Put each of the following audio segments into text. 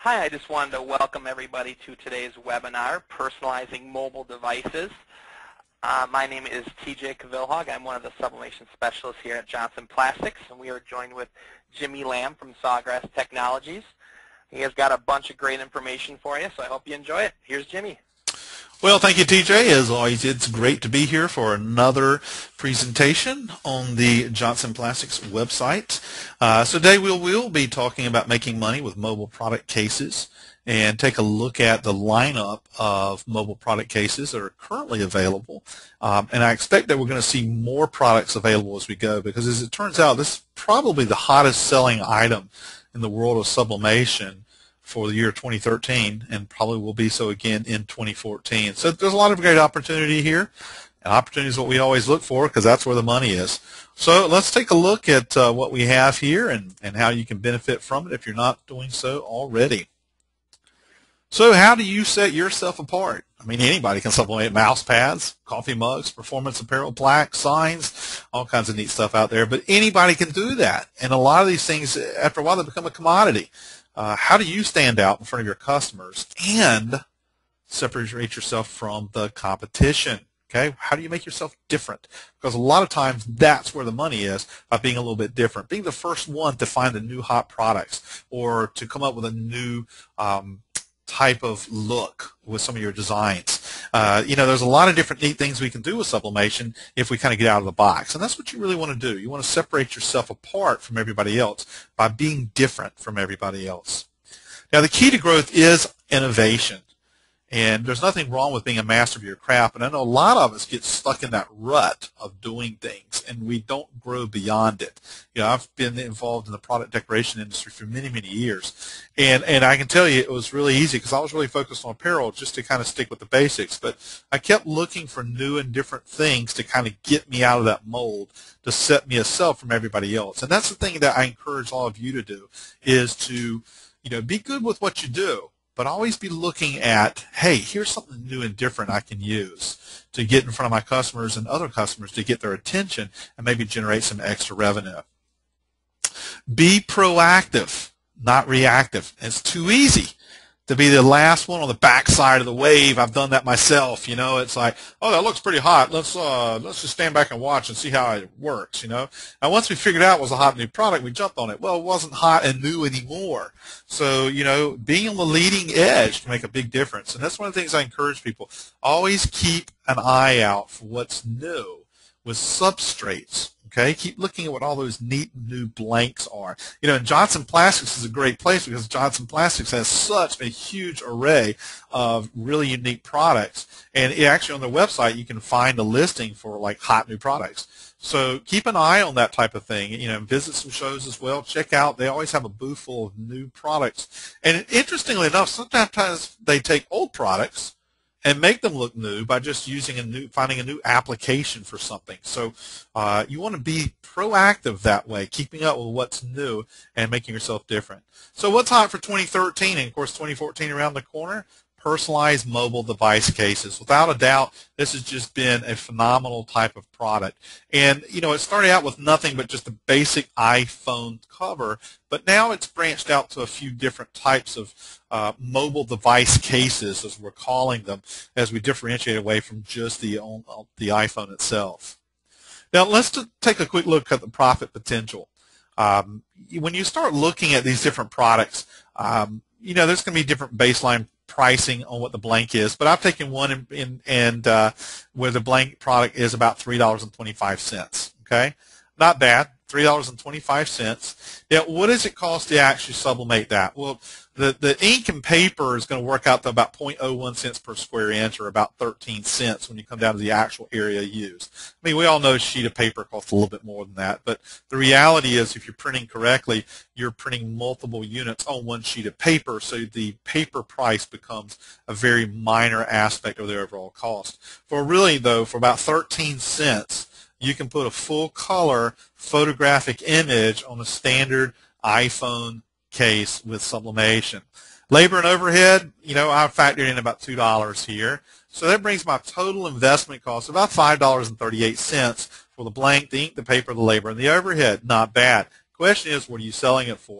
Hi, I just wanted to welcome everybody to today's webinar, Personalizing Mobile Devices. My name is TJ Cavilhog. I'm one of the sublimation specialists here at Johnson Plastics, and we are joined with Jimmy Lamb from Sawgrass Technologies. He has got a bunch of great information for you, so I hope you enjoy it. Here's Jimmy. Well, thank you, TJ. As always, it's great to be here for another presentation on the Johnson Plastics website. So today we'll be talking about making money with mobile product cases and take a look at the lineup of mobile product cases that are currently available. And I expect that we're going to see more products available as we go, because as it turns out, this is probably the hottest selling item in the world of sublimation for the year 2013, and probably will be so again in 2014. So there's a lot of great opportunity here, and opportunity is what we always look for because that's where the money is. So let's take a look at what we have here and how you can benefit from it if you're not doing so already. So how do you set yourself apart? I mean, anybody can sublimate mouse pads, coffee mugs, performance apparel, plaques, signs, all kinds of neat stuff out there, but anybody can do that. And a lot of these things, after a while, they become a commodity. How do you stand out in front of your customers and separate yourself from the competition? Okay, how do you make yourself different? Because a lot of times that's where the money is, by being a little bit different, being the first one to find the new hot products or to come up with a new type of look with some of your designs. You know, there's a lot of different neat things we can do with sublimation if we kind of get out of the box, and that's what you really want to do. You want to separate yourself apart from everybody else by being different from everybody else. Now, the key to growth is innovation, and there's nothing wrong with being a master of your craft, and I know a lot of us get stuck in that rut of doing things, and we don't grow beyond it. You know, I've been involved in the product decoration industry for many, many years, and I can tell you it was really easy because I was really focused on apparel just to kind of stick with the basics, but I kept looking for new and different things to kind of get me out of that mold, to set me aside from everybody else. And that's the thing that I encourage all of you to do, is to, you know, be good with what you do, but always be looking at, hey, here's something new and different I can use to get in front of my customers and other customers to get their attention and maybe generate some extra revenue. Be proactive, not reactive. It's too easy to be the last one on the backside of the wave. I've done that myself. You know, it's like, oh, that looks pretty hot. Let's just stand back and watch and see how it works. You know, and once we figured out it was a hot new product, we jumped on it. Well, it wasn't hot and new anymore. So, you know, being on the leading edge can make a big difference, and that's one of the things I encourage people. Always keep an eye out for what's new with substrates. Okay, keep looking at what all those neat new blanks are. You know, and Johnson Plastics is a great place because Johnson Plastics has such a huge array of really unique products. And actually on their website, you can find a listing for like hot new products. So keep an eye on that type of thing. You know, visit some shows as well. Check out, they always have a booth full of new products. And interestingly enough, sometimes they take old products and make them look new by just finding a new application for something. So you want to be proactive that way, keeping up with what's new and making yourself different. So what's hot for 2013, and of course 2014 around the corner? Personalized mobile device cases. Without a doubt, this has just been a phenomenal type of product. And, you know, it started out with nothing but just a basic iPhone cover, but now it's branched out to a few different types of mobile device cases, as we're calling them, as we differentiate away from just the iPhone itself. Now, let's take a quick look at the profit potential. When you start looking at these different products, you know, there's going to be different baseline pricing on what the blank is, but I've taken one where the blank product is about $3.25. Okay, not bad, $3.25. Now, what does it cost to actually sublimate that? Well, the ink and paper is going to work out to about 0.01 cents per square inch, or about 13 cents when you come down to the actual area used. I mean, we all know a sheet of paper costs a little bit more than that, but the reality is if you're printing correctly, you're printing multiple units on one sheet of paper, so the paper price becomes a very minor aspect of the overall cost. For really, though, for about 13 cents, you can put a full color photographic image on a standard iPhone case with sublimation. Labor and overhead, you know, I've factored in about $2 here. So that brings my total investment cost to about $5.38 for the blank, the ink, the paper, the labor, and the overhead. Not bad. Question is, what are you selling it for?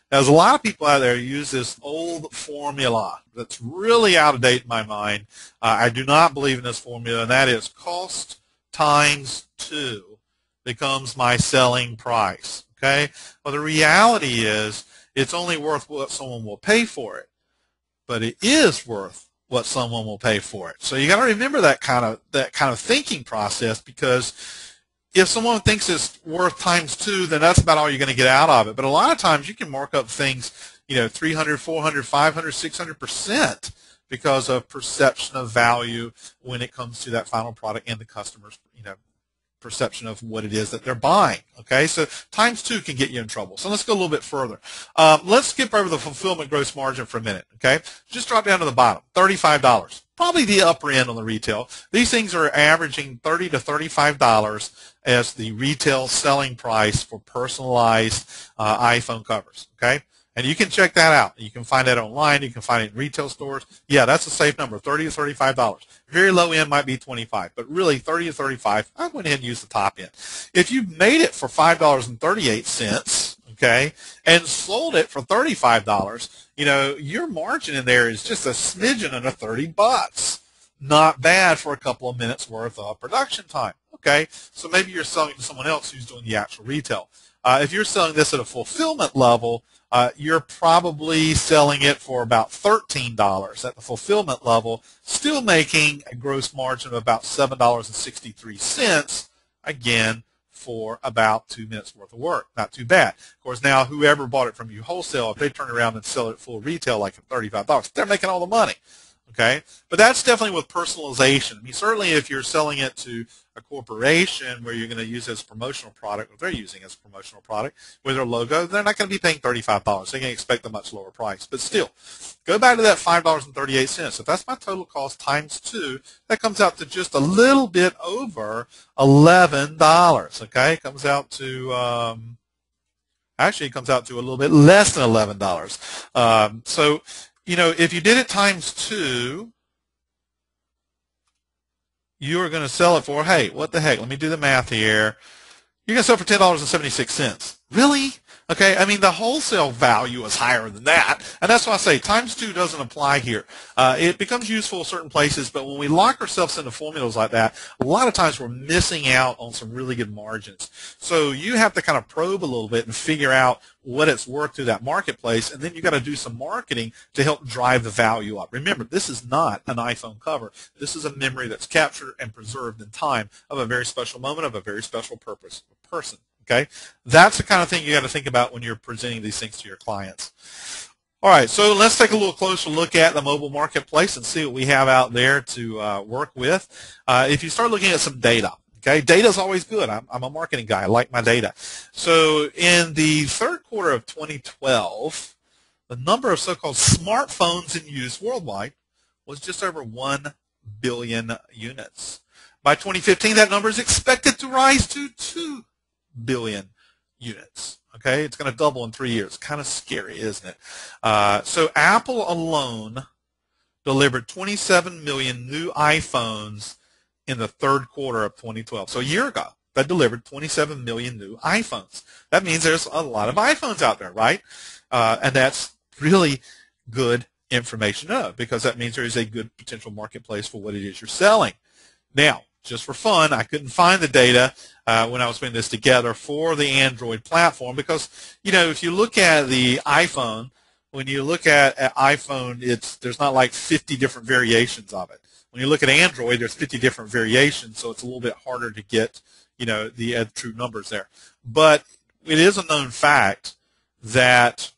There's a lot of people out there who use this old formula that's really out of date in my mind. I do not believe in this formula, and that is cost times 2 becomes my selling price. Okay? Well, the reality is it's only worth what someone will pay for it, but it is worth what someone will pay for it. So you got to remember that kind of thinking process, because if someone thinks it's worth times 2, then that's about all you're going to get out of it. But a lot of times you can mark up things, 300, 400, 500, 600% because of perception of value when it comes to that final product and the customer's, perception of what it is that they're buying. Okay, so times 2 can get you in trouble. So let's go a little bit further. Let's skip over the fulfillment gross margin for a minute. Okay, just drop down to the bottom, $35. Probably the upper end on the retail. These things are averaging $30 to $35 as the retail selling price for personalized iPhone covers. Okay, and you can check that out. You can find that online. You can find it in retail stores. Yeah, that's a safe number, $30 to $35. Very low end might be $25, but really $30 to $35. I went ahead and used the top end. If you made it for $5.38, okay, and sold it for $35, your margin in there is just a smidgen under $30. Not bad for a couple of minutes worth of production time. Okay, so maybe you're selling to someone else who's doing the actual retail. If you're selling this at a fulfillment level, you're probably selling it for about $13 at the fulfillment level, still making a gross margin of about $7.63, again, for about 2 minutes worth of work. Not too bad. Of course, now whoever bought it from you wholesale, if they turn around and sell it at full retail like at $35, they're making all the money. Okay, but that's definitely with personalization. I mean, certainly if you're selling it to a corporation where you're going to use it as a promotional product, or they're using it as a promotional product with their logo, they're not going to be paying $35. They can expect a much lower price. But still, go back to that $5.38. If that's my total cost times 2, that comes out to just a little bit over $11. Okay, it comes out to actually it comes out to a little bit less than $11. So if you did it times 2, you are going to sell it for, hey, what the heck? Let me do the math here. You're going to sell it for $10.76. Really? Okay, I mean, the wholesale value is higher than that, and that's why I say times 2 doesn't apply here. It becomes useful in certain places, but when we lock ourselves into formulas like that, a lot of times we're missing out on some really good margins. So you have to kind of probe a little bit and figure out what it's worth to that marketplace, and then you got to do some marketing to help drive the value up. Remember, this is not an iPhone cover. This is a memory that's captured and preserved in time of a very special moment, of a very special person. Okay, that's the kind of thing you got to think about when you're presenting these things to your clients. All right, so let's take a little closer look at the mobile marketplace and see what we have out there to work with. If you start looking at some data, okay, data is always good. I'm a marketing guy. I like my data. So in the third quarter of 2012, the number of so-called smartphones in use worldwide was just over 1 billion units. By 2015, that number is expected to rise to 2 billion units. Okay, it's going to double in 3 years. Kind of scary, isn't it? So Apple alone delivered 27 million new iPhones in the third quarter of 2012. So a year ago, they delivered 27 million new iPhones. That means there's a lot of iPhones out there, right? And that's really good information to know, because that means there is a good potential marketplace for what it is you're selling. Now, just for fun, I couldn't find the data when I was putting this together for the Android platform, because, if you look at the iPhone, when you look at iPhone, there's not like 50 different variations of it. When you look at Android, there's 50 different variations, so it's a little bit harder to get, the true numbers there. But it is a known fact that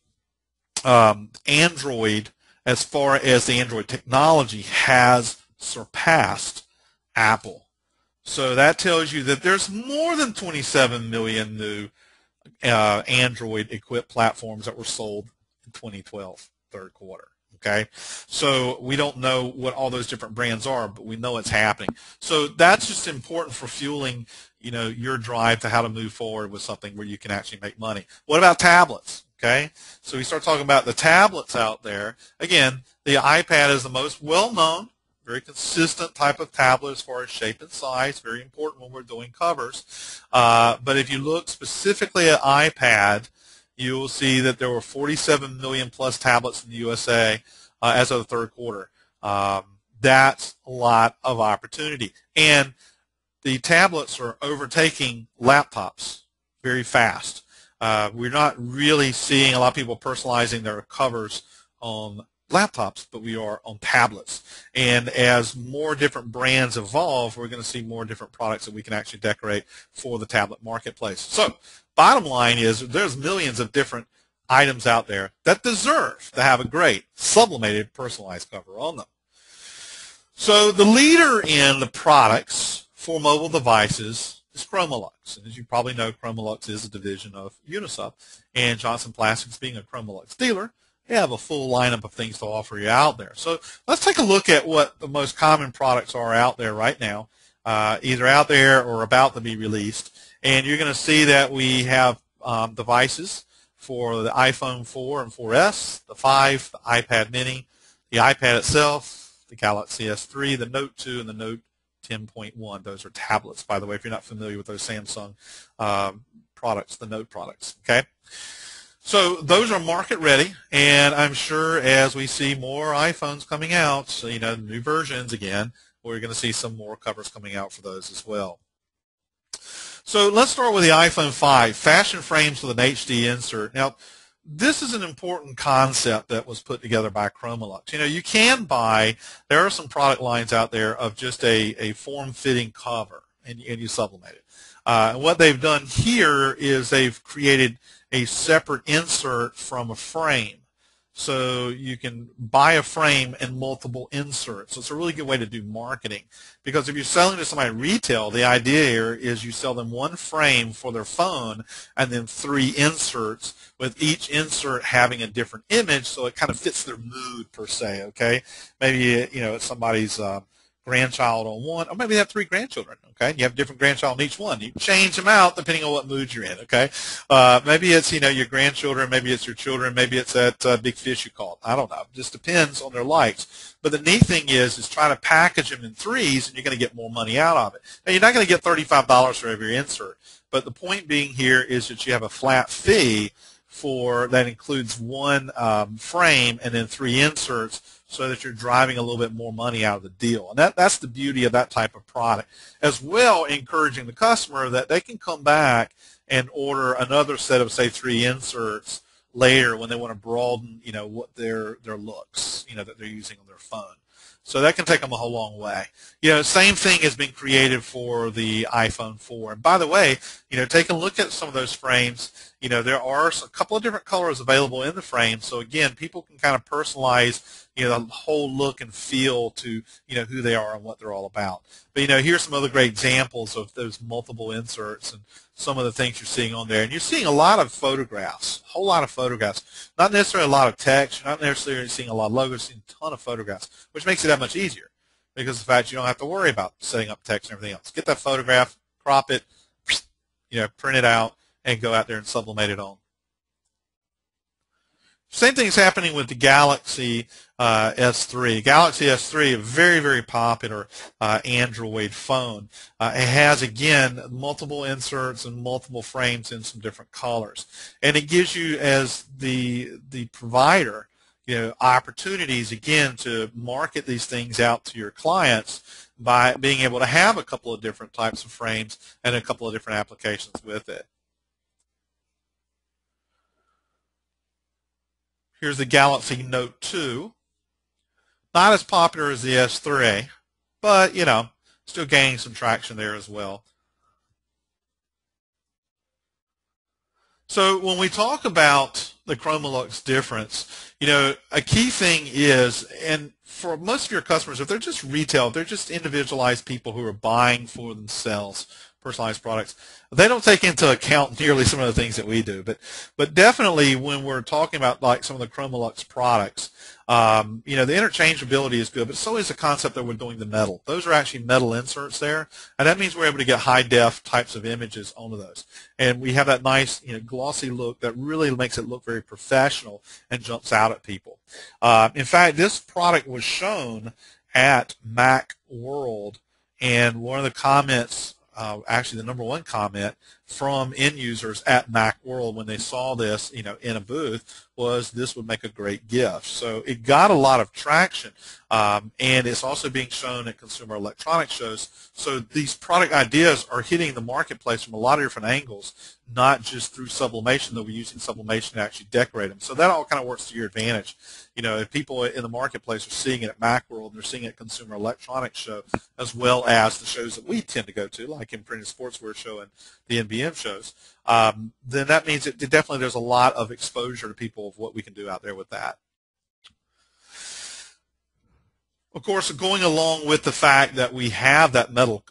Android, as far as the Android technology, has surpassed Apple. So that tells you that there's more than 27 million new Android-equipped platforms that were sold in 2012, third quarter. Okay, so we don't know what all those different brands are, but we know it's happening. So that's just important for fueling, your drive to how to move forward with something where you can actually make money. What about tablets? Okay, so we start talking about the tablets out there. Again, the iPad is the most well-known, very consistent type of tablet as far as shape and size, very important when we're doing covers. But if you look specifically at iPad, you will see that there were 47 million plus tablets in the USA as of the third quarter. That's a lot of opportunity. And the tablets are overtaking laptops very fast. We're not really seeing a lot of people personalizing their covers on laptops, but we are on tablets. And as more different brands evolve, we're going to see more different products that we can actually decorate for the tablet marketplace. So bottom line is there's millions of different items out there that deserve to have a great sublimated personalized cover on them. So the leader in the products for mobile devices is Chromolux. And as you probably know, Chromolux is a division of Unisub. And Johnson Plastics, being a Chromolux dealer, they have a full lineup of things to offer you out there. So let's take a look at what the most common products are out there right now, either out there or about to be released. And you're going to see that we have devices for the iPhone 4 and 4S, the 5, the iPad mini, the iPad itself, the Galaxy S3, the Note 2, and the Note 10.1. Those are tablets, by the way, if you're not familiar with those Samsung products, the Note products. Okay. So those are market ready, and I'm sure as we see more iPhones coming out, so, new versions again, we're going to see some more covers coming out for those as well. So let's start with the iPhone 5, fashion frames with an HD insert. Now, this is an important concept that was put together by Chromolux. You can buy, there are some product lines out there of just a form-fitting cover, and you sublimate it. And what they've done here is they've created a separate insert from a frame. So you can buy a frame and multiple inserts. So it's a really good way to do marketing. Because if you're selling to somebody retail, the idea here is you sell them one frame for their phone and then 3 inserts, with each insert having a different image, so it kind of fits their mood per se, okay? Maybe, it's somebody's grandchild on one, or maybe they have 3 grandchildren, okay? You have different grandchild in each one. You change them out depending on what mood you're in, okay? Maybe it's, your grandchildren, maybe it's your children, maybe it's that big fish you caught. I don't know. It just depends on their likes. But the neat thing is try to package them in 3s, and you're going to get more money out of it. Now, you're not going to get $35 for every insert, but the point being here is that you have a flat fee that includes one frame and then 3 inserts, so that you're driving a little bit more money out of the deal. And that's the beauty of that type of product. As well, encouraging the customer that they can come back and order another set of, say, 3 inserts later when they want to broaden, what their looks, that they're using on their phone. So that can take them a whole long way. Same thing has been created for the iPhone 4. And by the way, take a look at some of those frames. There are a couple of different colors available in the frame. So again, people can kind of personalize, the whole look and feel to, who they are and what they're all about. But, here's some other great examples of those multiple inserts and some of the things you're seeing on there. And you're seeing a lot of photographs, a whole lot of photographs. Not necessarily a lot of text. You're not necessarily seeing a lot of logos, you're seeing a ton of photographs, which makes it that much easier because of the fact you don't have to worry about setting up text and everything else. Get that photograph, crop it, print it out, and go out there and sublimate it on. Same thing is happening with the Galaxy S3. Galaxy S3, a very, very popular Android phone. It has, again, multiple inserts and multiple frames in some different colors. And it gives you, as the provider, opportunities, again, to market these things out to your clients by being able to have a couple of different types of frames and a couple of different applications with it. Here's the Galaxy Note 2. Not as popular as the S3, but, still gaining some traction there as well. So when we talk about the Chromolux difference, a key thing is, and for most of your customers, if they're just retail, if they're just individualized people who are buying for themselves personalized products, they don't take into account nearly some of the things that we do. But definitely when we're talking about like some of the Chromolux products, the interchangeability is good, but so is the concept that we're doing the metal. Those are actually metal inserts there, and that means we're able to get high def types of images onto those. And we have that nice, glossy look that really makes it look very professional and jumps out at people. In fact, this product was shown at Mac World, and one of the comments, actually the #1 comment from end users at Macworld when they saw this, in a booth, was this would make a great gift. So it got a lot of traction, and it's also being shown at consumer electronics shows. So these product ideas are hitting the marketplace from a lot of different angles, not just through sublimation, though we're using sublimation to actually decorate them. So that all kind of works to your advantage. If people in the marketplace are seeing it at Macworld and they're seeing it at Consumer Electronics Show, as well as the shows that we tend to go to, like Imprinted Sportswear Show and the NBM shows, then that means that definitely there's a lot of exposure to people of what we can do out there with that. Of course, going along with the fact that we have that metal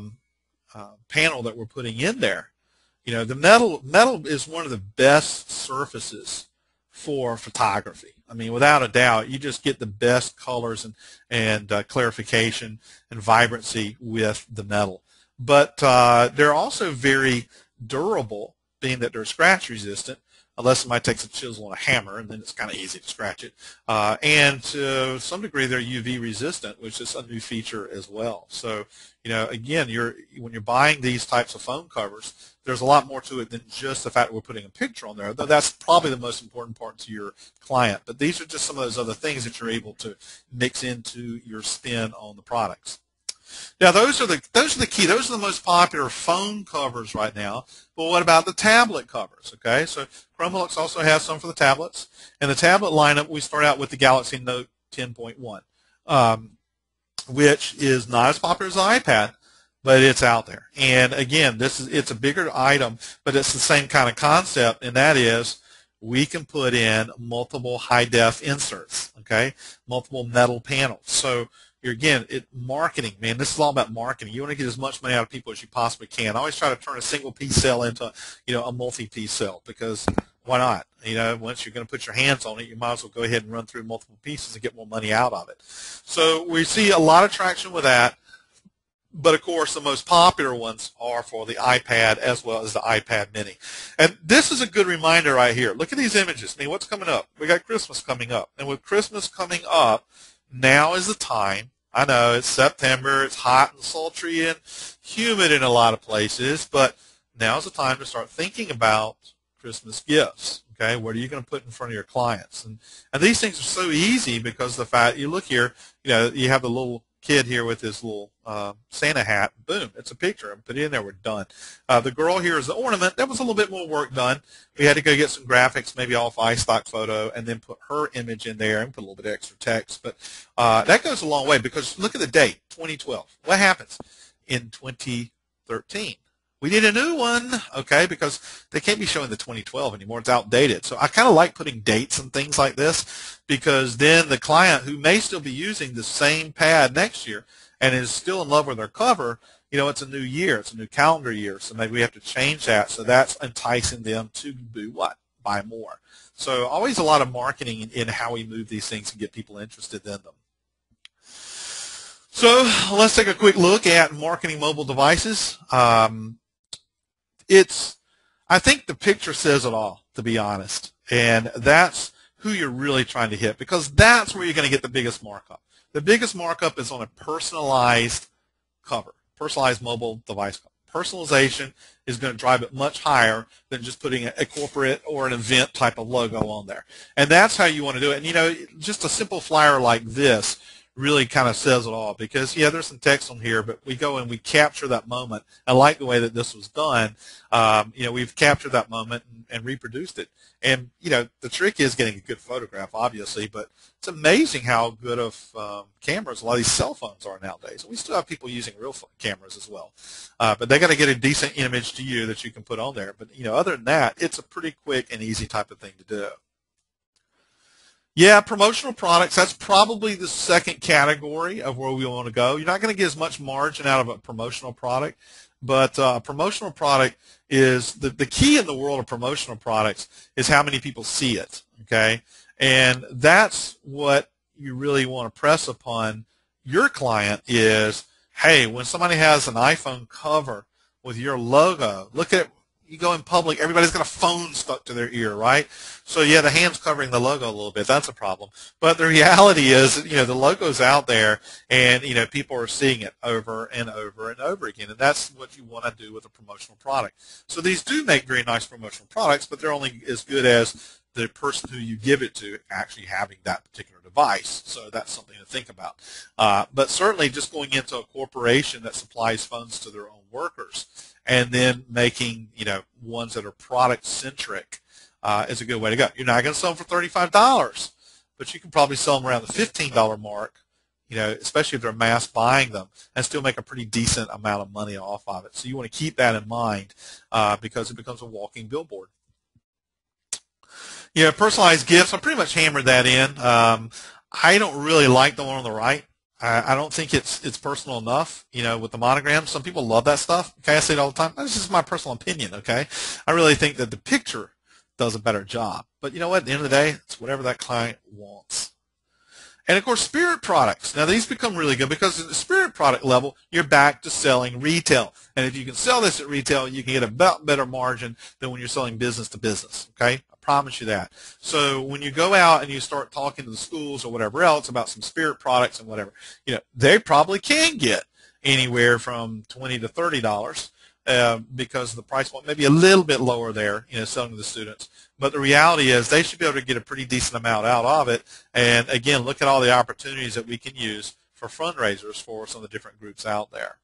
panel that we're putting in there, the metal is one of the best surfaces for photography. I mean, without a doubt, you just get the best colors and clarification and vibrancy with the metal. But they're also very durable, being that they're scratch resistant, unless somebody takes a chisel and a hammer, and then it's kind of easy to scratch it. And to some degree, they're UV resistant, which is a new feature as well. So, again, when you're buying these types of phone covers, there's a lot more to it than just the fact that we're putting a picture on there, though that's probably the most important part to your client. But these are just some of those other things that you're able to mix into your spin on the products. Now, those are the key. Those are the most popular phone covers right now. But what about the tablet covers? Okay, so Chromolux also has some for the tablets. And the tablet lineup, we start out with the Galaxy Note 10.1, which is not as popular as the iPad, but it's out there. And again, it's a bigger item, but it's the same kind of concept, and that is we can put in multiple high-def inserts, okay, multiple metal panels. So again, marketing, man, this is all about marketing. You want to get as much money out of people as you possibly can. I always try to turn a single-piece cell into, a multi-piece cell, because why not? Once you're going to put your hands on it, you might as well go ahead and run through multiple pieces and get more money out of it. So we see a lot of traction with that. But, of course, the most popular ones are for the iPad as well as the iPad mini. And this is a good reminder right here. Look at these images. I mean, what's coming up? We got Christmas coming up. And with Christmas coming up, now is the time. I know it's September. It's hot and sultry and humid in a lot of places. But now is the time to start thinking about Christmas gifts. Okay, what are you going to put in front of your clients? And these things are so easy because of the fact, you look here, you have the little kid here with his little Santa hat. Boom, it's a picture. I put it in there. We're done. The girl here is the ornament. That was a little bit more work done. We had to go get some graphics, maybe off iStock Photo, and then put her image in there and put a little bit of extra text. But that goes a long way, because look at the date, 2012. What happens in 2013? We need a new one, okay, because they can't be showing the 2012 anymore. It's outdated. So I kind of like putting dates and things like this, because then the client, who may still be using the same pad next year and is still in love with their cover, it's a new year. It's a new calendar year. So maybe we have to change that. So that's enticing them to do what? Buy more. So always a lot of marketing in how we move these things and get people interested in them. So let's take a quick look at marketing mobile devices. I think the picture says it all, to be honest, and that's who you're really trying to hit, because that's where you're going to get the biggest markup. The biggest markup is on a personalized cover, personalized mobile device cover. Personalization is going to drive it much higher than just putting a corporate or an event type of logo on there. And that's how you want to do it. And, just a simple flyer like this really kind of says it all, because, yeah, there's some text on here, but we go and we capture that moment. I like the way that this was done. We've captured that moment and reproduced it. And, the trick is getting a good photograph, obviously, but it's amazing how good of cameras a lot of these cell phones are nowadays. We still have people using real cameras as well. But they got to get a decent image to you that you can put on there. But, other than that, it's a pretty quick and easy type of thing to do. Yeah, promotional products, that's probably the second category of where we want to go. You're not going to get as much margin out of a promotional product, but promotional product is the key in the world of promotional products is how many people see it, okay? And that's what you really want to press upon your client is, hey, when somebody has an iPhone cover with your logo, look at you go in public, everybody's got a phone stuck to their ear, right? So yeah, the hand's covering the logo a little bit. That's a problem. But the reality is, the logo's out there, and people are seeing it over and over and over again, and that's what you want to do with a promotional product. So these do make very nice promotional products, but they're only as good as the person who you give it to actually having that particular device. So that's something to think about. But certainly just going into a corporation that supplies phones to their own workers and then making ones that are product centric is a good way to go. You're not going to sell them for $35, but you can probably sell them around the $15 mark, especially if they're mass buying them, and still make a pretty decent amount of money off of it. So you want to keep that in mind because it becomes a walking billboard. Personalized gifts, I pretty much hammered that in. I don't really like the one on the right. I don't think it's personal enough, with the monogram. Some people love that stuff. Okay, I say it all the time. That's just my personal opinion, okay? I really think that the picture does a better job. But you know what? At the end of the day, it's whatever that client wants. And, of course, spirit products. Now, these become really good because at the spirit product level, you're back to selling retail. And if you can sell this at retail, you can get a better margin than when you're selling business to business, okay? I promise you that. So when you go out and you start talking to the schools or whatever else about some spirit products and whatever, they probably can get anywhere from $20 to $30 because the price point may be a little bit lower there, selling to the students. But the reality is they should be able to get a pretty decent amount out of it. And, again, look at all the opportunities that we can use for fundraisers for some of the different groups out there.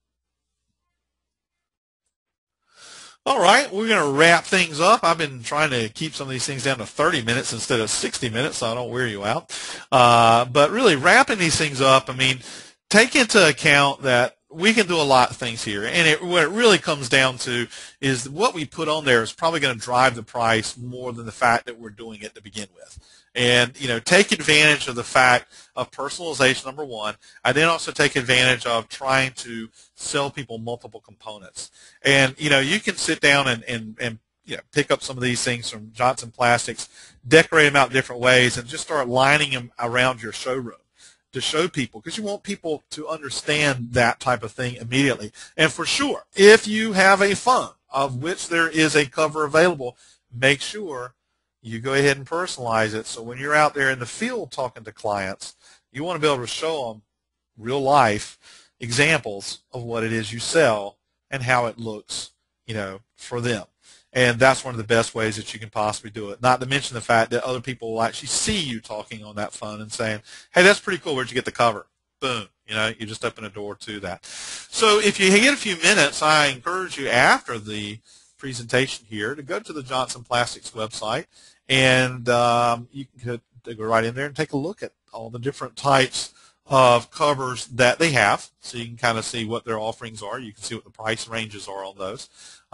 All right, we're going to wrap things up. I've been trying to keep some of these things down to 30 minutes instead of 60 minutes so I don't wear you out. But really wrapping these things up, take into account that we can do a lot of things here, and what it really comes down to is what we put on there is probably going to drive the price more than the fact that we're doing it to begin with. And, take advantage of the fact of personalization, number one. I then also take advantage of trying to sell people multiple components. And, you can sit down and pick up some of these things from Johnson Plastics, decorate them out different ways, and just start lining them around your showroom to show people, because you want people to understand that type of thing immediately. And for sure, if you have a phone of which there is a cover available, make sure you go ahead and personalize it. So when you're out there in the field talking to clients, you want to be able to show them real life examples of what it is you sell and how it looks, for them. And that's one of the best ways that you can possibly do it. Not to mention the fact that other people will actually see you talking on that phone and saying, hey, that's pretty cool. Where'd you get the cover? Boom. You just open a door to that. So if you get a few minutes, I encourage you after the presentation here to go to the Johnson Plastics website, and you can go right in there and take a look at all the different types of covers that they have, so you can kind of see what their offerings are. You can see what the price ranges are on those.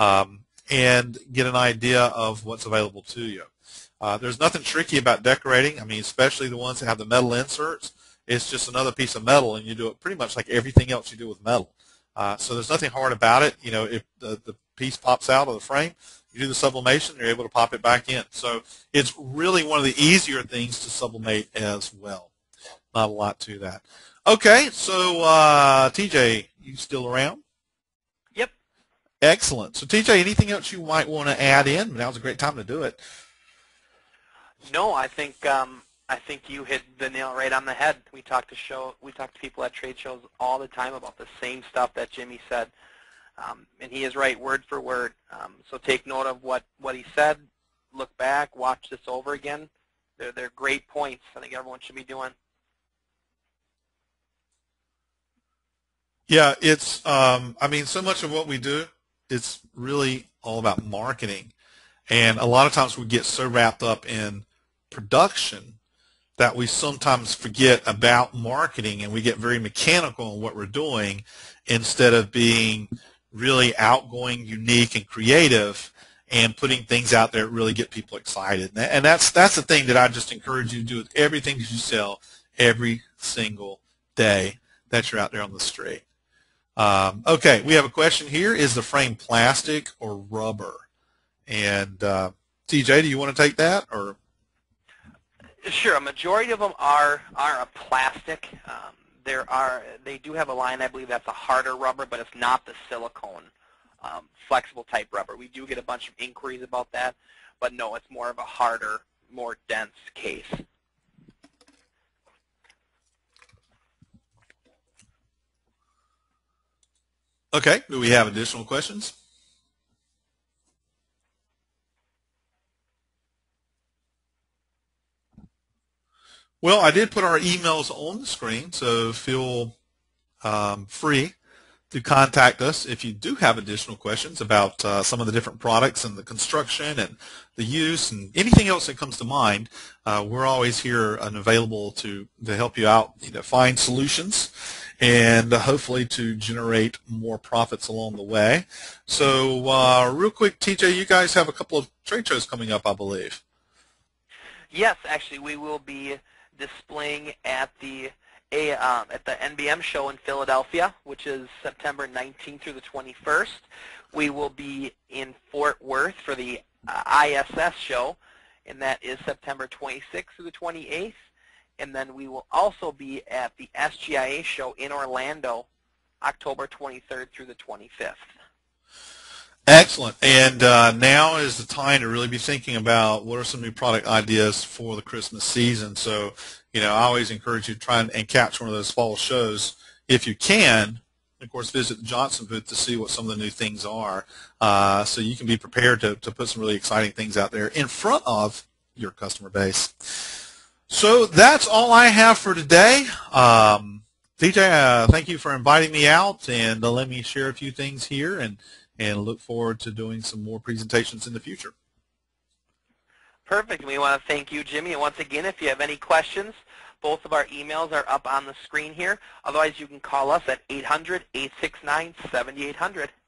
And get an idea of what's available to you. There's nothing tricky about decorating. Especially the ones that have the metal inserts. It's just another piece of metal, and you do it pretty much like everything else you do with metal. So there's nothing hard about it. If the piece pops out of the frame, you do the sublimation, you're able to pop it back in. So it's really one of the easier things to sublimate as well. Not a lot to that. Okay, so TJ, you still around? Excellent. So, TJ, anything else you might want to add in? Now's a great time to do it. No, I think you hit the nail right on the head. We talk to people at trade shows all the time about the same stuff that Jimmy said, and he is right word for word. So take note of what he said. Look back, watch this over again. They're great points. I think everyone should be doing. Yeah, it's so much of what we do, it's really all about marketing. And a lot of times we get so wrapped up in production that we sometimes forget about marketing, and we get very mechanical in what we're doing instead of being really outgoing, unique, and creative and putting things out there that really get people excited. And that's the thing that I just encourage you to do with everything that you sell every single day that you're out there on the street. Okay, we have a question here. Is the frame plastic or rubber? And TJ, do you want to take that? Or sure. A majority of them are a plastic. They do have a line, I believe, that's a harder rubber, but it's not the silicone flexible type rubber. We do get a bunch of inquiries about that, but no, it's more of a harder, more dense case. Okay, do we have additional questions? Well, I did put our emails on the screen, so feel free to contact us if you do have additional questions about some of the different products and the construction and the use and anything else that comes to mind. We're always here and available to help you out, find solutions and hopefully to generate more profits along the way. So real quick, TJ, you guys have a couple of trade shows coming up, I believe. Yes, actually, we will be displaying at the NBM show in Philadelphia, which is September 19th through the 21st. We will be in Fort Worth for the ISS show, and that is September 26th through the 28th. And then we will also be at the SGIA show in Orlando, October 23rd through the 25th. Excellent. And now is the time to really be thinking about what are some new product ideas for the Christmas season. So, I always encourage you to try and catch one of those fall shows if you can. Of course, visit the Johnson booth to see what some of the new things are, so you can be prepared to put some really exciting things out there in front of your customer base. So that's all I have for today. TJ, thank you for inviting me out and let me share a few things here, and look forward to doing some more presentations in the future. Perfect. We want to thank you, Jimmy. And once again, if you have any questions, both of our emails are up on the screen here. Otherwise, you can call us at 800-869-7800.